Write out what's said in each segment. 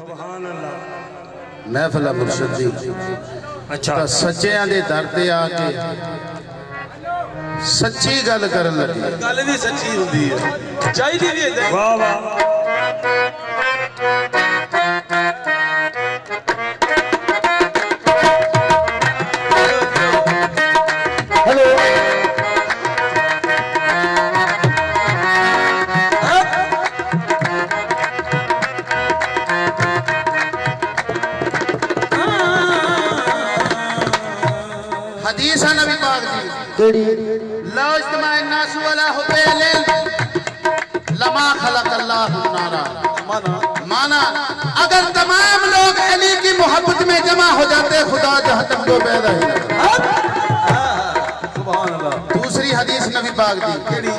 महफिल मुर्शद दी। अच्छा सच्चियां दे दर ते आके सच्ची गल करन लगी। गल भी सच्ची हुंदी है, चाहिदी भी है। वाह वाह हेलो हदीस है नबी पाक दी केड़ी ला इज्तिमा अन्नास वला हुबैल लमा खलक अल्लाह नारा। माना अगर तमाम लोग अली की मोहब्बत में जमा हो जाते खुदा जहन्नम को पैदा ही। सुभान अल्लाह। दूसरी हदीस नबी पाक दी केड़ी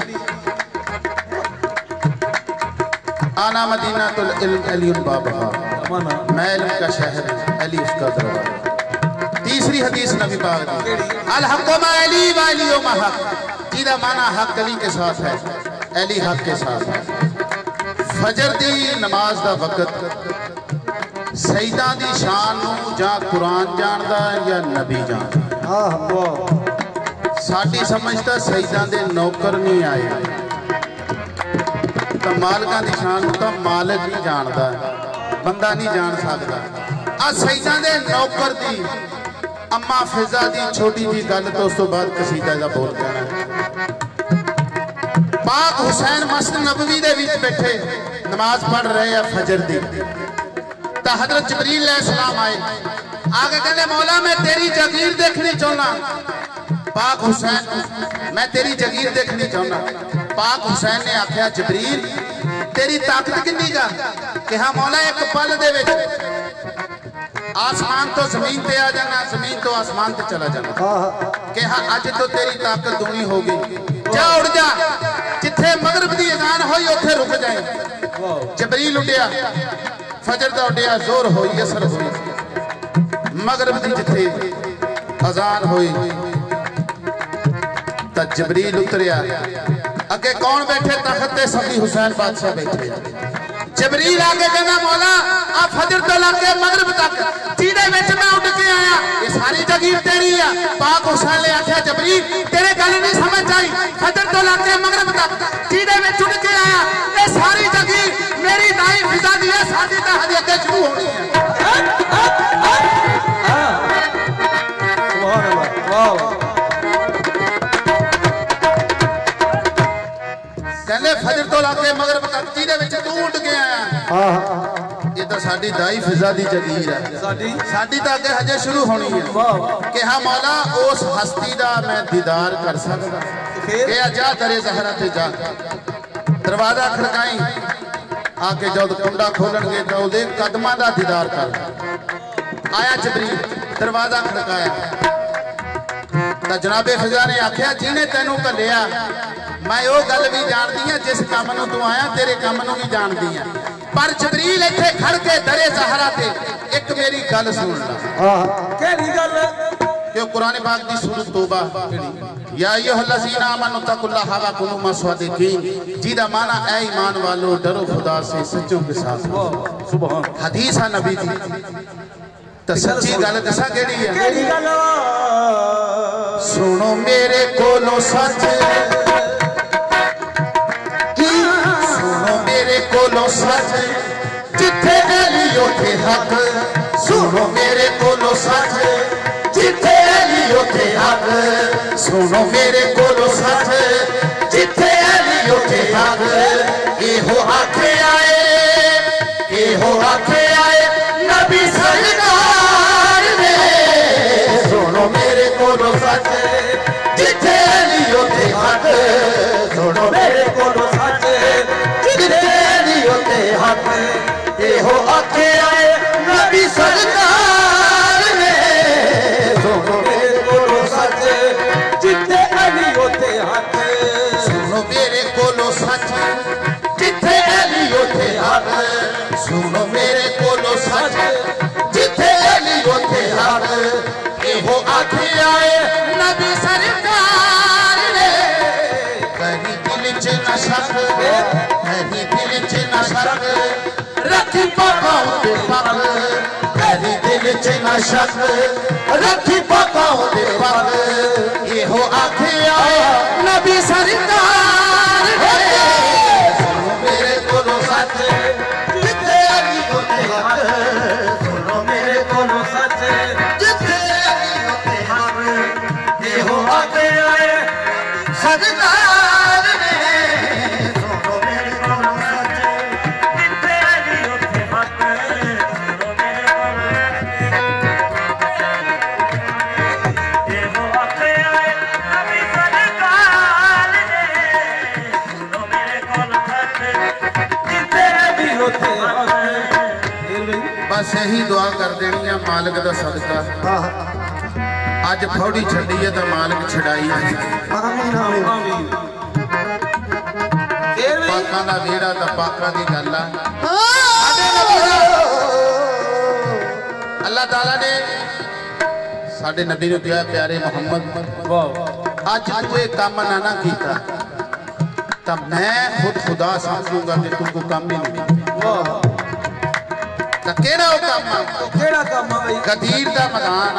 आना मदीनातुल इल्म अली बाबहा। मैं इल्म का शहर अली उसका दरवाजा। तीसरी हदीस नबी पाक दी अल हक़ मा अली व अली मा हक़। जिदा माना हक अली के साथ है, अली हक के साथ है। फजर दी नमाज दा वक्त सईदा दी शान नूं जां कुरान जानदा या नबी जानदा। साडी समझदा सईदा दे नौकर नहीं आए तो मालकां दी शान नूं तां मालिक ही जानदा, बंदा नहीं जान सकदा। आ सईदा दे नौकर दी अम्मा फिजा दी छोटी जी गल तो उस तो बाद कसीदा दा बोल कहना। पाक हुसैन मस्जिद नबवी दे विच बैठे नमाज पढ़ रहे हैं फजर दी। तो हजरत जिब्रील अलैहिस्सलाम आए, आगे कहते मौला मैं तेरी जगीर देखनी चाहना। पाक हुसैन मैं तेरी जगीर देखनी चाहना। पाक हुसैन ने आख्या जिब्रील तेरी ताकत कितनी का? कि हाँ मौला एक पल दे विच आसमान तो जमीन पे आ जाना, जमीन तो आसमान पे चला जाना। कि हाँ अज तो तेरी ताकत दूनी होगी। जा उड़ जा, जिथे मगरिब दी अजान होई उथे रुक जाए। जिब्रील उठिया, फजर दा उठिया, जोर होई असर होई, मगरिब दी जिथे अजान होई ता जिब्रील उतरिया। अगे कौन बैठे? तख्त ते सभी हुसैन बादशाह बैठे। जिब्रील आगे कहना मौला आ फजर तो लाके मगरिब तक जिहदे विच मैं उठ के आया ये सारी जगीर तेरी है। पाक हुसैन ने आख्या जिब्रील तेरे गल नहीं समझ आई। फजर तो लाके मगरिब तक जिहदे विच उठ के आया ये सारी जगीर मेरी दाई फिजा दी है, साडी तां हजे अगे शुरू होनी है। सुभान अल्लाह। वाह कहने फजर तो लाके मगरिब तक जिहदे विच तू उठ के आया ये तो साडी दाई फिजा दी जगीर है, साडी तां अगे हजे शुरू होनी है। कि हाँ मौला उस हस्ती दा मैं दीदार कर सकदा। कि जा दरे ज़हरा ते जा, दरवाजा खड़काई, आके जब कुंडा खोलणगे तो उहदे कदमां दा दीदार कर। आया जिब्रील, दरवाजा खड़काया तो जनाबे फिजा ने आख्या जिन्हें तेनू घल्लिया मैं वो गल भी जानती हाँ जिस काम नूं तू आया, तेरे काम नूं भी जानती हाँ। पर जिब्रील इत्थे खड़ के दरे ज़हरा ते एक मेरी गल सुन ला। केड़ी गल? कि कुरान पाक दी सूरत तौबा या अय्युहल्लज़ीना आमनू तक़ुल्लाहा व कुनू मस्वादिकीन। जिदा माना ऐ ईमान वालो डरो खुदा से सच्चों के साथ। सुभान। हदीस है नबी दी तो सच्ची गल दसा केड़ी है? केड़ी गल? सुनो मेरे कोलों सच, कोलो सच जिथे अली उथे हक। सुनो मेरे कोलो सच जिथे अली उथे हक। सुनो मेरे कोलो सच जिथे अली उथे हक। एहो आखे आए नबी सरकार ने। सुनो मेरे कोलो सच जिथे अली उथे हक। सुनो मेरे कोलो सच हक। एहो आखे आए नबी सरकार ने। सुनो मेरे कोलो सच जिथे अली उथे हक। सुनो मेरे कोलो सच जिथे अली उथे हक। सुनो मेरे कोलो सच जिथे अली उथे हक। एहो आखे आए नबी सरकार ने। कहीं दिल च न शक, कहीं दिल च न शक, रखी पापा शक रखी पकाओ दे पग ये हो आखिया नबी सरकार सुनो मेरे कोलो सच जिथे अली होते हक सुनो मेरे कोलो सच जिथे अली होते हक ये हो आखिया सरकार सुनो मेरे कोलो सच जिथे अली होते हक बस यही दुआ कर देनी है मालिक दा सदका अज फौड़ी छड़ी है तो मालिक छड़ाई पाका दा वेड़ा तो पाका दी गल अल्लाह ताला ने साडे नबी नूं कहा प्यारे मोहम्मद अज तू ये काम ना कीता तो मैं खुद खुदा समझूंगा कि तुमको काम ही नहीं तो केड़ा काम भाई गदीर दा मैदान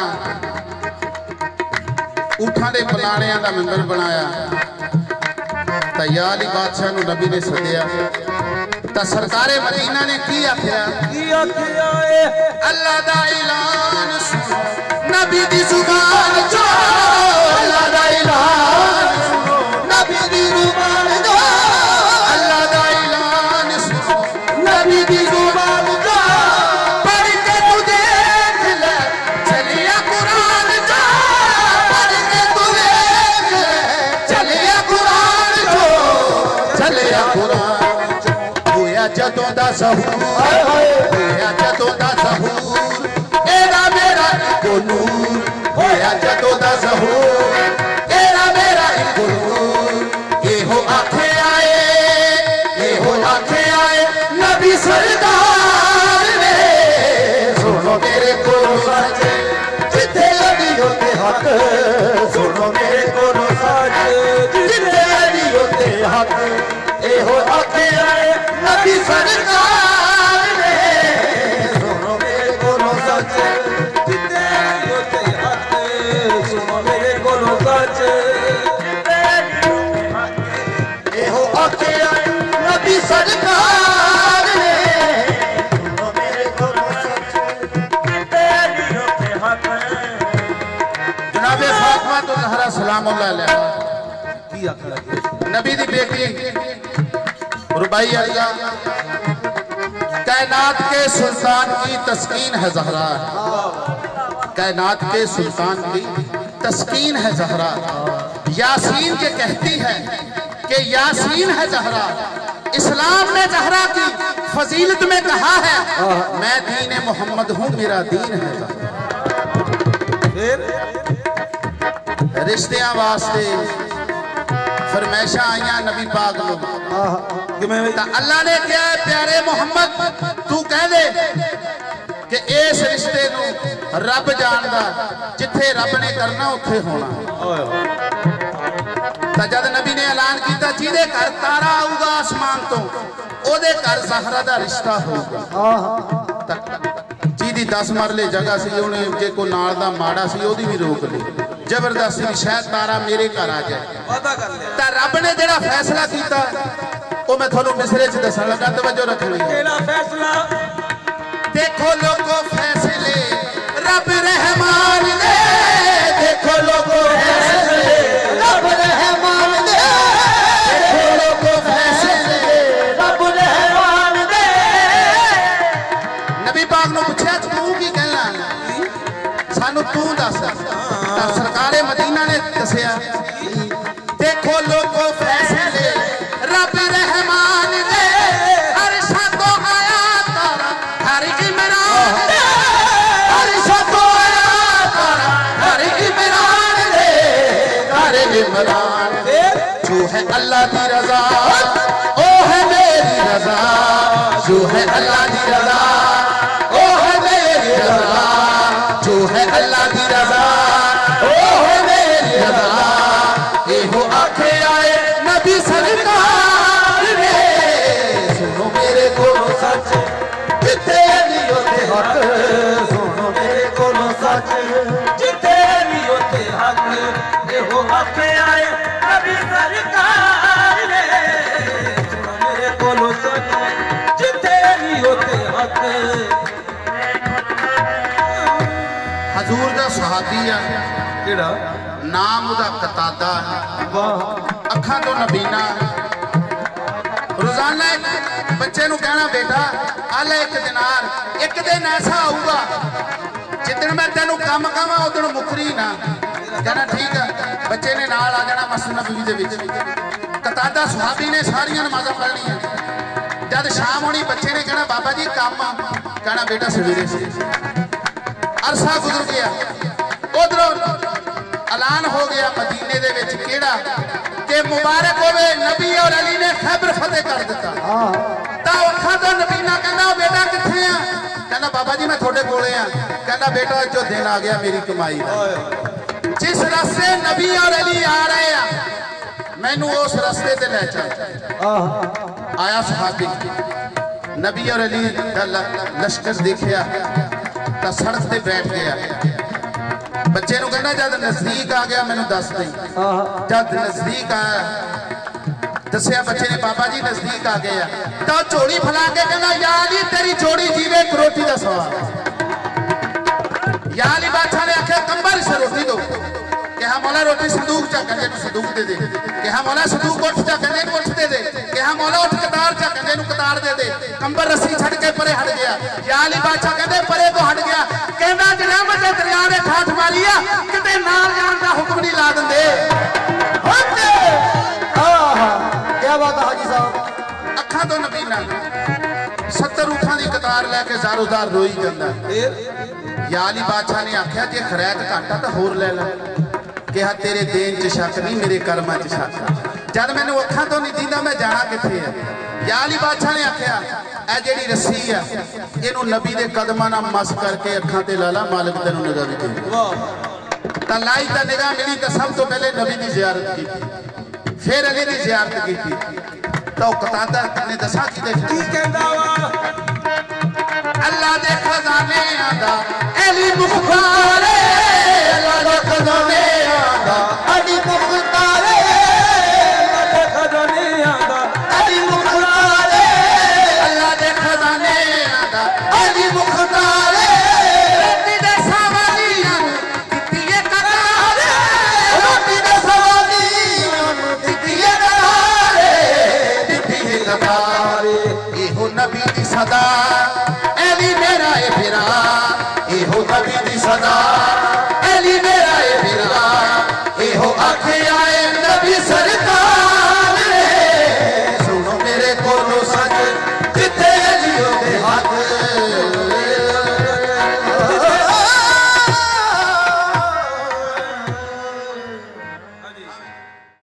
ऊठां दे पलाणियां दा मंदिर बनाया तो या अली बादशाह नूं नबी ने सदिया तो सरकारे मदीना ने की आख्या अल्लाह दा ऐलान सुनो नबी दी जुबान चो अल्लाह दा ऐलान सुनो नबी दी जुबान चो अल्लाह दा ऐलान सुनो नबी दी जुबान चो पढ़ के तू देख ले चलिया कुरान चो पढ़ के तू देख ले चलिया कुरान चो चलिया कुरान चो होया जदों दा सहूर होया जदों दा सहूर एरा मेरा इको नूर होया जदों दा सहूर एरा मेरा इको नूर ये हो आखे आए नबी सरदार ने सुनो मेरे को सच जिथे अली होते हक सुनो मेरे को सच जिथे अली होते हक ये हो आखे आए नबी सरदार ने सुनो मेरे को सच जिथे अली होते हक सुनो मेरे को सच ये हो आखे आए नबी सरकार ने सुनो मेरे को सच जिथे अली होते हक जनाबे फातिमा तो ज़हरा सलामुल्लाह अलैहा की आखिर नबी दी बेटी रुबाई अलिया कायनात के सुल्तान की तस्कीन है ज़हरा कायनात के सुल्तान की तस्कीन है ज़हरा यासीन के कहती है कि यासीन है ज़हरा इस्लाम में ज़हरा की फजीलत में कहा है मैं दीन मोहम्मद हूँ मेरा दीन है रिश्तियां वास्ते फरमाइशा आईया नबी पाक नूं अल्लाह ने क्या प्यारे मोहम्मद तू कह दे कि इस रिश्ते नूं रब जानदा जिथे रब ने करना उत्थे होना तो जब नबी ने ऐलान किया जिहदे घर तारा आऊगा आसमान तो ओदे घर ज़हरा दा रिश्ता होगा जिहदी 10 मरले जगह सी उन्हें जे कोई नाल दा माड़ा सी ओदी भी रोक ली जबरदस्ती शायद तारा मेरे घर आ जाए तो रब ने जेड़ा फैसला किया वो मैं थोनों मिसरे च दसन लगा तवज्जो रखनी फैसला देखो लोगों फैसले रब रहमान दे देखो लोगों फैसले रब रहमान दे देखो लोगों फैसले रब रहमान दे नबी पाक ने पूछा तू की कहना सानू तू दस सरकारे मदीना ने दसिया देखो लोगों फैसले रब रहमान दे अरशा तो आया तारा हर इमरान दे अरशा तो आया तारा हर इमरान दे हर इमरान दे जो है अल्लाह की रजा ओ है मेरी रजा जो है अल्लाह की रजा ओ है मेरी रजा जो है अल्लाह की रजा ओ है मेरी रजा ये हो आखे आए नबी सरकार ने सुनो मेरे को सच जिथे अली होते हक सुनो मेरे को हजूर दा सहाबी है केड़ा नाम उदा कतादा है अखा तो नबीना रोजाना बच्चे नू कहना बेटा आले एक दिनार एक दिन ऐसा आऊगा जिदन मैं तेनू कम कहां उदन मुकरी ना कहना ठीक है बच्चे ने नाल आ जाना मस्जिद नबवी दे विच कतादा सहाबी ने सारियां नमाज़ां पढ़नियां जब शाम होनी बच्चे ने कहना बाबा जी काम कहना बेटा सवेरे से अरसा गुजर गया उधरों ऐलान हो गया मदीने दे विच केड़ा कि मुबारक होवे नबी और अली ने खैबर फतेह कर दिता ता अखां तो नबीना कहना बेटा किथे आ कहना बाबा जी मैं थोड़े कोले आ कहना बेटा जो दिन आ गया मेरी कमाई जिस रास्ते नबी और अली आ रहे हैं मैनू उस रास्ते ते ले चल आया सहाबी नबी और अली दा लश्कर देखिया तो सड़क ते बैठ गया बच्चे नू कहना जब नजदीक आ गया मैनू दस दे जब नजदीक आया दसिया बच्चे ने बाबा जी नजदीक आ गया तो झोली फैला के कहना या अली तेरी जोड़ी जीवे एक रोटी का सवाल या अली बादशाह ने आख्या कंबर से रोटी दो कहा मौला रोटी संदूक चा कहने संदूक दे दे कहा मौला संदूक उठ चा कहने उठ दे दे कहा मौला उठ कतार चा कहने कतार दे दे कंबर रस्सी छड़ के परे हट गया या अली बादशाह कहते परे को हट गया कहना जरा मैं दरिया ने ठाठ मारी आ किते नाल जान दा हुक्म नहीं ला दिंदे क्या बात है हाजी साहब अखां तो नबीना 70 ऊठां दी कतार लेके जारोदार रोई जांदा या अली बादशाह ने आख्या जे खरैत घाटा तो होर ले ला कहा तेरे देन च शक नहीं मेरे कर्मां च शक जब मैंने अखां तो नहीं दींदा मैं जाना किथे है या अली बादशाह ने आख्या ए जेड़ी रस्सी है इनू नबी दे कदमां नाल मस करके अखां ते ला ला मालिक तेनू निगाह दे तां लाई तां निगाह मिली तां सब तो पहले नबी दी ज़ियारत की फिर अली दी ज़ियारत की तो कतादा ने दसा की कहंदा वा अल्लाह दे खजाने आंदा अली मुख्तार अल्लाह दे खजाने आंदा अली मुख्तार अल्लाह दे खजाने आंदा अली मुख्तार अल्लाह दे खजाने आंदा अली मुख्तार रोटी दे सवालियां दित्तिए करार रोटी दे सवालियां दित्तिए करार दित्तिए करार एहो नबी दी सदा अली मेरा ए फिरा एहो नबी दी सदा अली मेरा ए फिरा एहो आखे आए नबी सरकार सुनो मेरे कोलो